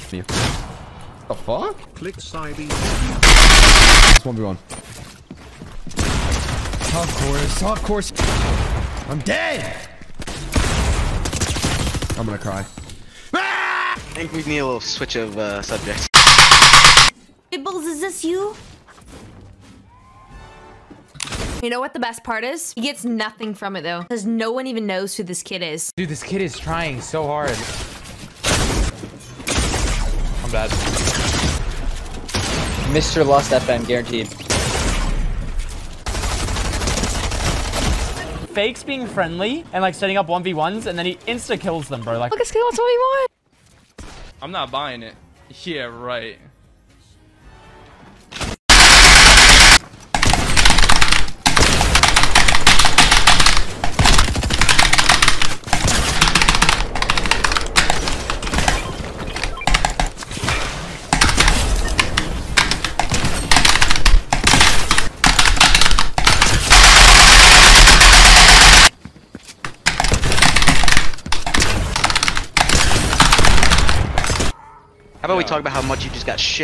Me. The fuck? Click side E. It's 1v1. Of course. I'm dead! I'm gonna cry. I think we need a little switch of subjects. Bibbles, is this you? You know what the best part is? He gets nothing from it though, because no one even knows who this kid is. Dude, this kid is trying so hard. I'm bad. Mr. Lost FM, guaranteed. Fakes being friendly and like setting up 1v1s and then he insta kills them, bro. Like, Look at Skill, that's what he wants. I'm not buying it. Yeah, right. How about we talk about how much you just got shit